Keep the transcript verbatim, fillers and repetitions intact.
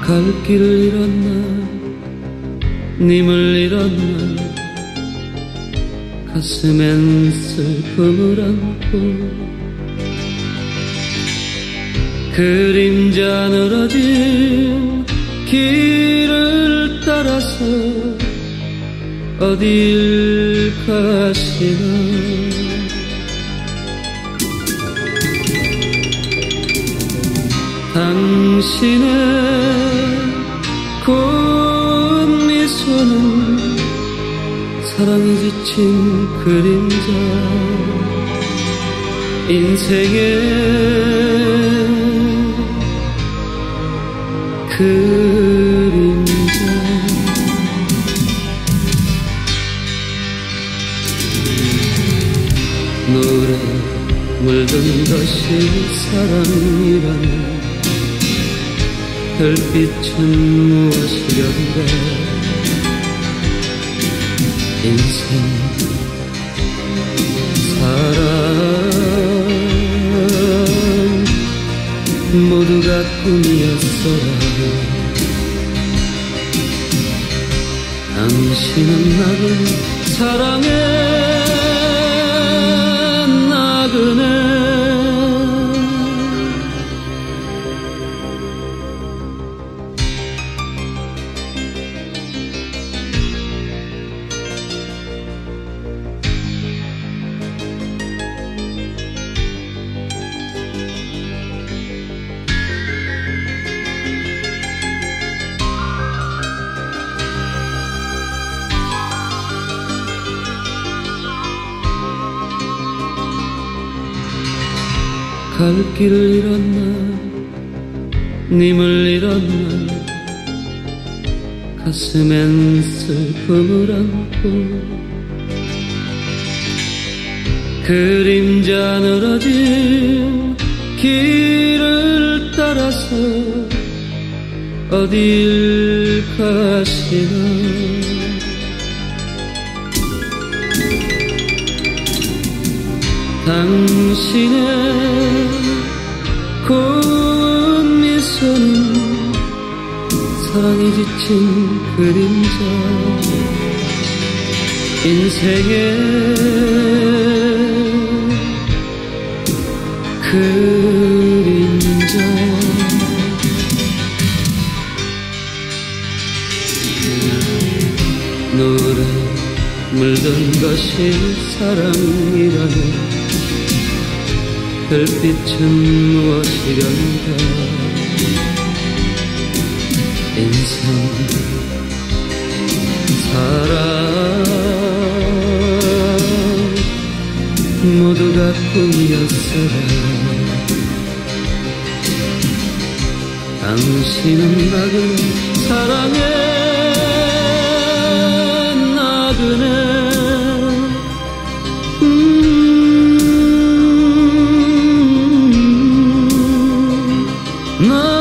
갈 길을 잃었나 님을 잃었나 가슴엔 슬픔을 안고 그림자 늘어진 길을 따라서 어딜 가시나 당신의 고운 미소는 사랑이 지친 그림자 인생의 그림자 노래 물든 것이 사랑이라네 별빛은 무엇이련가 인생 사랑 모두가 꿈이었어라 당신은 나를 사랑해 나그네 갈 길을 잃었나 님을 잃었나 가슴엔 슬픔을 안고 그림자 늘어진 길을 따라서 어딜 가시나 당신의 고운 미소는 사랑이 지친 그림자 인생의 그림자 노래 물든 것이 사랑이라네 별빛은 무엇이련가 인생 사랑 모두가 꿈이었어라 당신은 나를 사랑해 나그네 나